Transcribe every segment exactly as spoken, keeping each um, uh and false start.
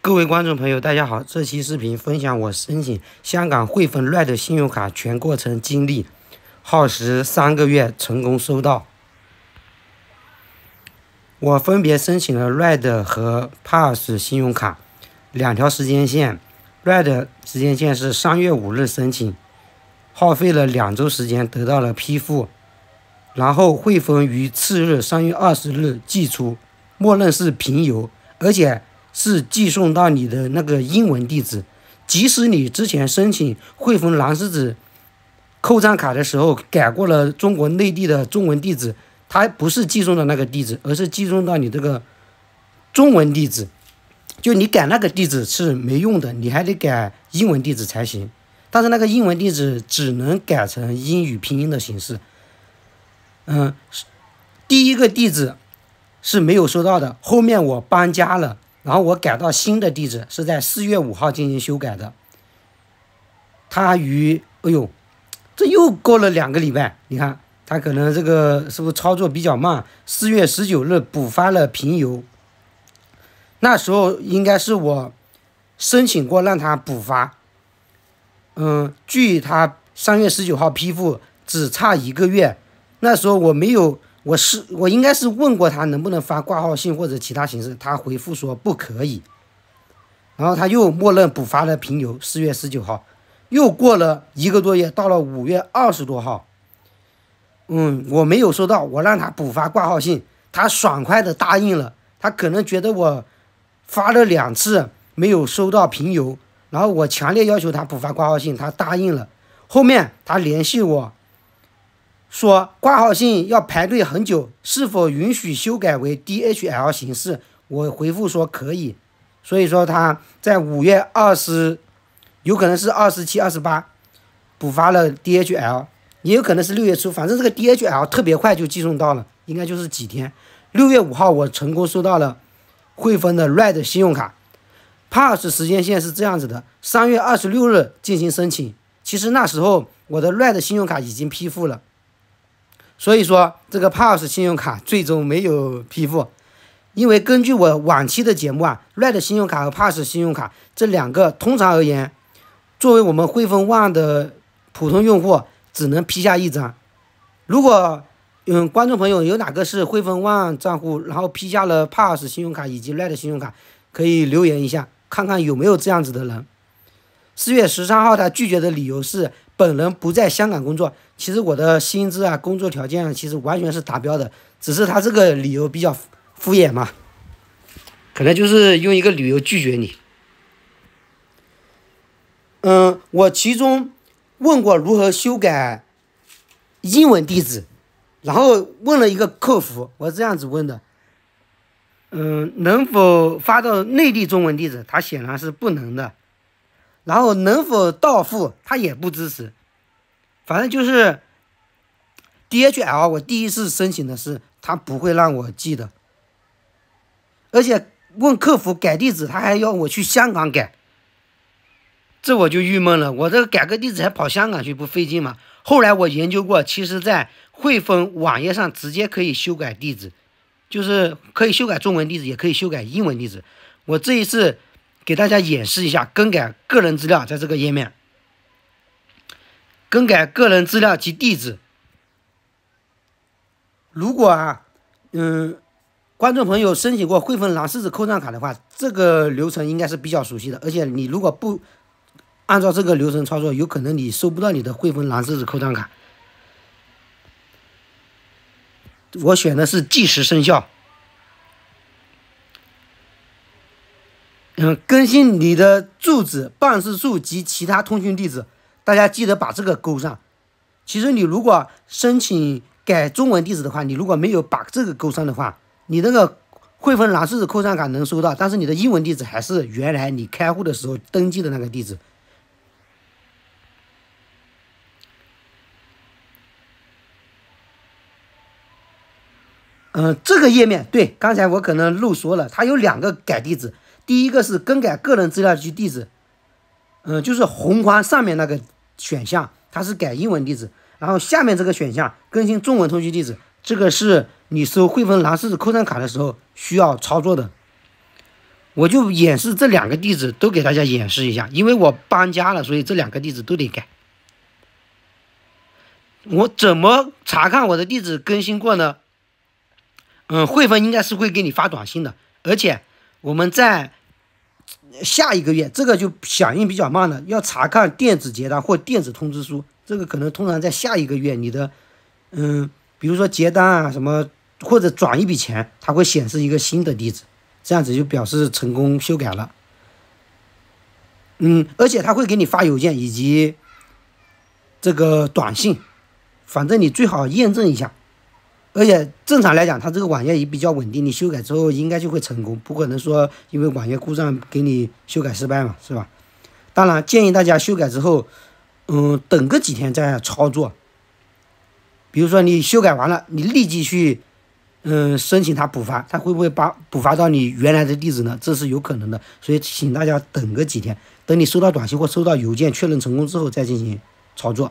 各位观众朋友，大家好！这期视频分享我申请香港汇丰 Red 信用卡全过程经历，耗时三个月，成功收到。我分别申请了 Red 和 Pass 信用卡两条时间线。Red 时间线是三月五日申请，耗费了两周时间得到了批复，然后汇丰于次日三月二十日寄出，默认是平邮，而且是寄送到你的那个英文地址。即使你之前申请汇丰蓝狮子扣账卡的时候改过了中国内地的中文地址，它不是寄送到那个地址，而是寄送到你这个中文地址。就你改那个地址是没用的，你还得改英文地址才行。但是那个英文地址只能改成英语拼音的形式。嗯，第一个地址是没有收到的，后面我搬家了，然后我改到新的地址，是在四月五号进行修改的。他于哎呦，这又过了两个礼拜，你看他可能这个是不是操作比较慢？四月十九日补发了平邮，那时候应该是我申请过让他补发。嗯，距他三月十九号批复只差一个月，那时候我没有。我是我应该是问过他能不能发挂号信或者其他形式，他回复说不可以，然后他又默认补发了平邮，四月十九号，又过了一个多月，到了五月二十多号，嗯，我没有收到，我让他补发挂号信，他爽快的答应了，他可能觉得我发了两次没有收到平邮，然后我强烈要求他补发挂号信，他答应了，后面他联系我。说挂号信要排队很久，是否允许修改为 D H L 形式？我回复说可以，所以说他在五月二十，有可能是二十七、二十八补发了 D H L， 也有可能是六月初，反正这个 D H L 特别快就寄送到了，应该就是几天。六月五号我成功收到了汇丰的 Red 信用卡。Pass 时间线是这样子的，三月二十六日进行申请，其实那时候我的 Red 信用卡已经批复了。所以说这个 Pass 信用卡最终没有批复，因为根据我往期的节目啊 ，Red 信用卡和 Pass 信用卡这两个通常而言，作为我们汇丰 One 的普通用户只能批下一张。如果嗯观众朋友有哪个是汇丰 One 账户，然后批下了 Pass 信用卡以及 Red 信用卡，可以留言一下，看看有没有这样子的人。四月十三号他拒绝的理由是本人不在香港工作。其实我的薪资啊，工作条件啊，其实完全是达标的，只是他这个理由比较敷衍嘛，可能就是用一个理由拒绝你。嗯，我其中问过如何修改英文地址，然后问了一个客服，我这样子问的，嗯，能否发到内地中文地址？他显然是不能的。然后能否到付？他也不支持。反正就是 D H L， 我第一次申请的是他不会让我寄的，而且问客服改地址，他还要我去香港改，这我就郁闷了。我这个改个地址还跑香港去，不费劲吗？后来我研究过，其实在汇丰网页上直接可以修改地址，就是可以修改中文地址，也可以修改英文地址。我这一次给大家演示一下更改个人资料，在这个页面。更改个人资料及地址。如果啊，嗯，观众朋友申请过汇丰蓝狮子扣账卡的话，这个流程应该是比较熟悉的。而且你如果不按照这个流程操作，有可能你收不到你的汇丰蓝狮子扣账卡。我选的是即时生效。嗯，更新你的住址、办事处及其他通讯地址。大家记得把这个勾上。其实你如果申请改中文地址的话，你如果没有把这个勾上的话，你那个汇丰蓝狮子扣账卡能收到，但是你的英文地址还是原来你开户的时候登记的那个地址。嗯、呃，这个页面对，刚才我可能漏说了，它有两个改地址，第一个是更改个人资料及地址，嗯、呃，就是红框上面那个选项，它是改英文地址，然后下面这个选项更新中文通讯地址，这个是你收汇丰蓝狮子扣账卡的时候需要操作的。 我就演示这两个地址都给大家演示一下，因为我搬家了，所以这两个地址都得改。我怎么查看我的地址更新过呢？嗯，汇丰应该是会给你发短信的，而且我们在下一个月，这个就响应比较慢的，要查看电子结单或电子通知书，这个可能通常在下一个月你的，嗯，比如说结单啊什么，或者转一笔钱，它会显示一个新的地址，这样子就表示成功修改了。嗯，而且他会给你发邮件以及这个短信，反正你最好验证一下。而且正常来讲，它这个网页也比较稳定，你修改之后应该就会成功，不可能说因为网页故障给你修改失败嘛，是吧？当然建议大家修改之后，嗯，等个几天再操作。比如说你修改完了，你立即去，嗯，申请它补发，它会不会把补发到你原来的地址呢？这是有可能的，所以请大家等个几天，等你收到短信或收到邮件确认成功之后再进行操作。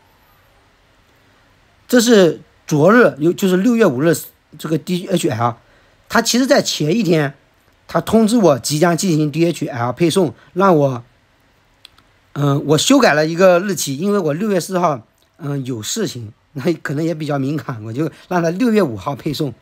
这是昨日有就是六月五日这个 D H L， 他其实在前一天，他通知我即将进行 D H L 配送，让我，嗯、呃，我修改了一个日期，因为我六月四号，嗯、呃、有事情，那可能也比较敏感，我就让他六月五号配送。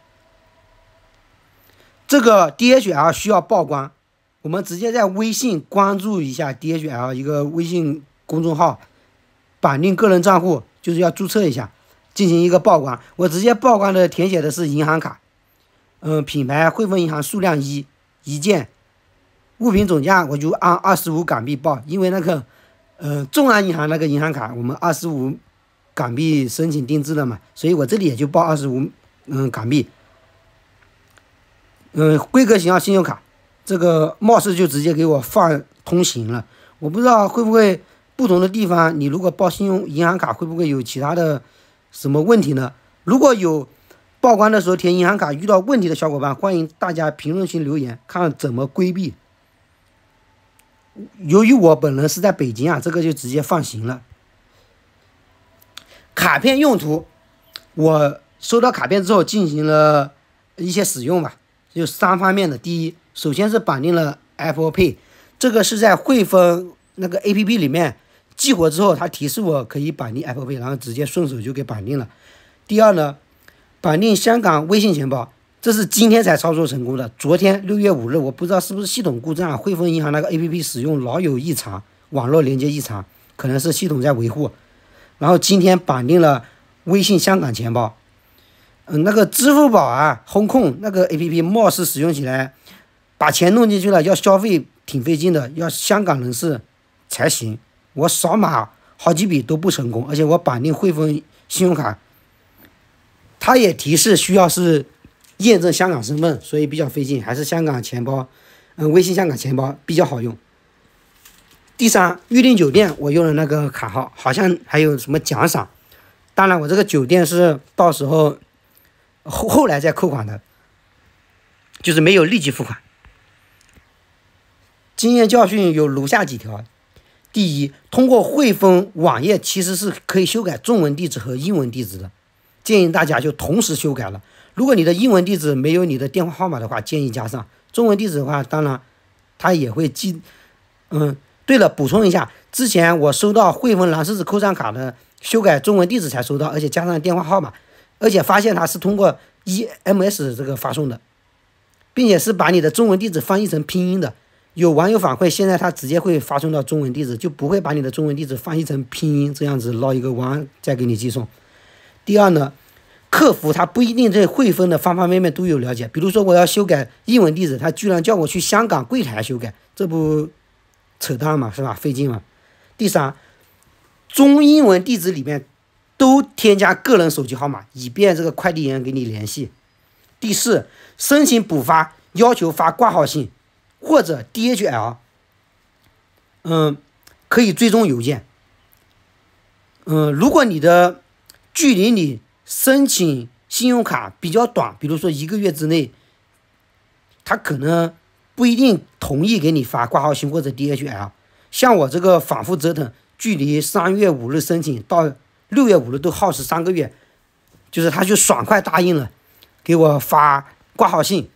这个 D H L 需要报关，我们直接在微信关注一下 D H L 一个微信公众号，绑定个人账户，就是要注册一下。进行一个报关，我直接报关的填写的是银行卡，嗯、呃，品牌汇丰银行数量一一件，物品总价我就按二十五港币报，因为那个，呃，众安银行那个银行卡我们二十五港币申请定制的嘛，所以我这里也就报二十五嗯港币，嗯、呃，规格型号信用卡，这个貌似就直接给我放通行了，我不知道会不会不同的地方，你如果报信用银行卡会不会有其他的什么问题呢？如果有报关的时候填银行卡遇到问题的小伙伴，欢迎大家评论区留言，看怎么规避。由于我本人是在北京啊，这个就直接放行了。卡片用途，我收到卡片之后进行了一些使用吧，就三方面的。第一，首先是绑定了 Apple Pay， 这个是在汇丰那个 A P P 里面激活之后，它提示我可以绑定 Apple Pay， 然后直接顺手就给绑定了。第二呢，绑定香港微信钱包，这是今天才操作成功的。昨天六月五日，我不知道是不是系统故障，汇丰银行那个 A P P 使用老有异常，网络连接异常，可能是系统在维护。然后今天绑定了微信香港钱包，嗯，那个支付宝啊、Hong Kong 那个 A P P 貌似使用起来，把钱弄进去了，要消费挺费劲的，要香港人士才行。我扫码好几笔都不成功，而且我绑定汇丰信用卡，它也提示需要是验证香港身份，所以比较费劲，还是香港钱包，嗯，微信香港钱包比较好用。第三，预订酒店我用了那个卡号，好像还有什么奖赏，当然我这个酒店是到时候后后来再扣款的，就是没有立即付款。经验教训有如下几条。第一，通过汇丰网页其实是可以修改中文地址和英文地址的，建议大家就同时修改了。如果你的英文地址没有你的电话号码的话，建议加上中文地址的话，当然它也会记。嗯，对了，补充一下，之前我收到汇丰蓝狮子扣账卡的修改中文地址才收到，而且加上电话号码，而且发现它是通过 E M S 这个发送的，并且是把你的中文地址翻译成拼音的。有网友反馈，现在他直接会发送到中文地址，就不会把你的中文地址翻译成拼音，这样子捞一个弯再给你寄送。第二呢，客服他不一定对汇丰的方方面面都有了解，比如说我要修改英文地址，他居然叫我去香港柜台修改，这不扯淡嘛，是吧？费劲嘛。第三，中英文地址里面都添加个人手机号码，以便这个快递员给你联系。第四，申请补发要求发挂号信或者 D H L， 嗯，可以追踪邮件。嗯，如果你的距离你申请信用卡比较短，比如说一个月之内，他可能不一定同意给你发挂号信或者 D H L。像我这个反复折腾，距离三月五日申请到六月五日都耗时三个月，就是他就爽快答应了给我发挂号信。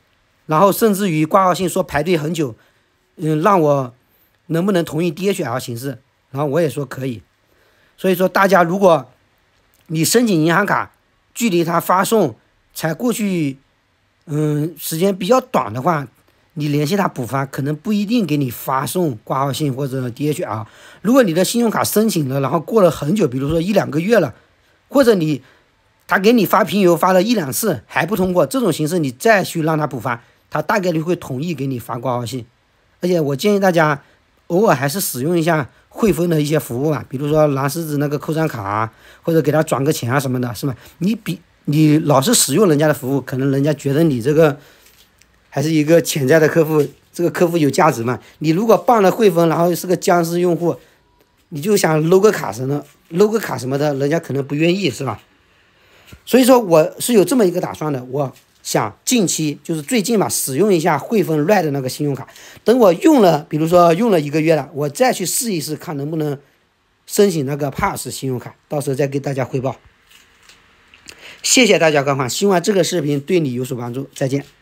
然后甚至于挂号信说排队很久，嗯，让我能不能同意 D H L 形式，然后我也说可以。所以说大家如果你申请银行卡，距离它发送才过去，嗯，时间比较短的话，你联系他补发，可能不一定给你发送挂号信或者 D H L。如果你的信用卡申请了，然后过了很久，比如说一两个月了，或者你他给你发平邮发了一两次还不通过，这种形式你再去让他补发，他大概率会同意给你发挂号信。而且我建议大家偶尔还是使用一下汇丰的一些服务啊，比如说蓝狮子那个扣张卡啊，或者给他转个钱啊什么的，是吧？你比你老是使用人家的服务，可能人家觉得你这个还是一个潜在的客户，这个客户有价值嘛。你如果办了汇丰，然后是个僵尸用户，你就想搂个卡什么搂个卡什么的，人家可能不愿意，是吧？所以说我是有这么一个打算的，我想近期就是最近吧，使用一下汇丰 Red 的那个信用卡，等我用了，比如说用了一个月了，我再去试一试，看能不能申请那个 Pass 信用卡，到时候再给大家汇报。谢谢大家观看，希望这个视频对你有所帮助，再见。